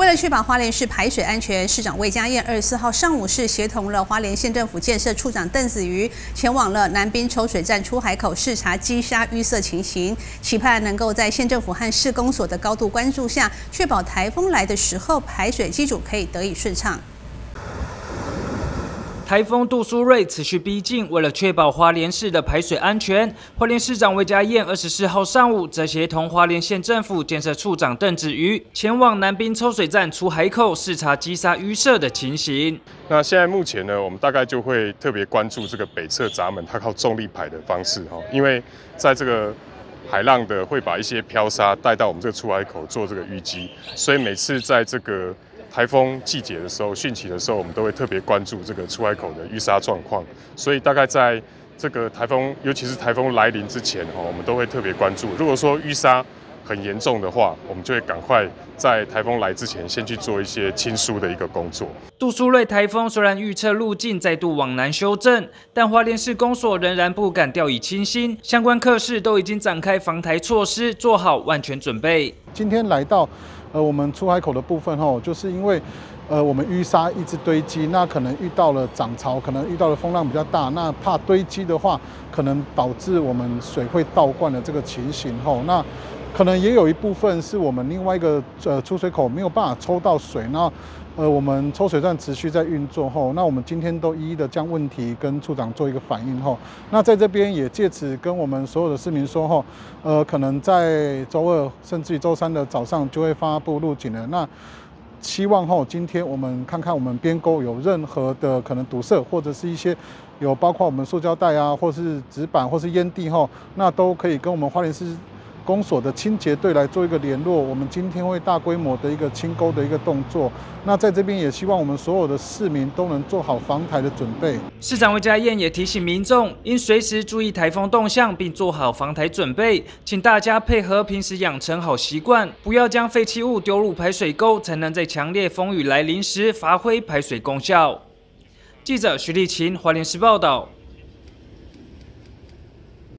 为了确保花莲市排水安全，市长魏家燕24号上午是协同了花莲县政府建设处长邓子瑜，前往了南滨抽水站出海口视察积沙淤塞情形，期盼能够在县政府和市公所的高度关注下，确保台风来的时候排水机组可以得以顺畅。 台风杜苏芮持续逼近，为了确保花莲市的排水安全，花莲市长魏家燕24号上午则协同花莲县政府建设处长邓子瑜前往南滨抽水站出海口视察积沙淤塞的情形。 那现在目前呢，我们大概就会特别关注这个北侧闸门，它靠重力排的方式哈，因为在这个海浪的会把一些漂沙带到我们这个出海口做这个淤积，所以每次在这个 台风季节的时候，汛期的时候，我们都会特别关注这个出海口的淤沙状况。所以大概在这个台风，尤其是台风来临之前，我们都会特别关注。如果说淤沙很严重的话，我们就会赶快在台风来之前，先去做一些清疏的一个工作。 杜苏芮台风虽然预测路径再度往南修正，但花莲市公所仍然不敢掉以轻心，相关科室都已经展开防台措施，做好万全准备。 今天来到 我们出海口的部分就是因为我们淤沙一直堆积，那可能遇到了涨潮，可能遇到了风浪比较大，那怕堆积的话，可能导致我们水会倒灌的这个情形那可能也有一部分是我们另外一个出水口没有办法抽到水，那我们抽水站持续在运作那我们今天都一一的将问题跟处长做一个反应那在这边也借此跟我们所有的市民说可能在周2甚至于周3的早上就会发布路警了。那希望今天我们看看我们边沟有任何的可能堵塞，或者是一些有包括我们塑胶袋啊，或是纸板或是烟蒂那都可以跟我们花莲市 公所的清洁队来做一个联络，我们今天会大规模的一个清沟的一个动作。那在这边也希望我们所有的市民都能做好防台的准备。 市长魏家燕也提醒民众，应随时注意台风动向，并做好防台准备。请大家配合平时养成好习惯，不要将废弃物丢入排水沟，才能在强烈风雨来临时发挥排水功效。记者徐立琴，花莲市报道。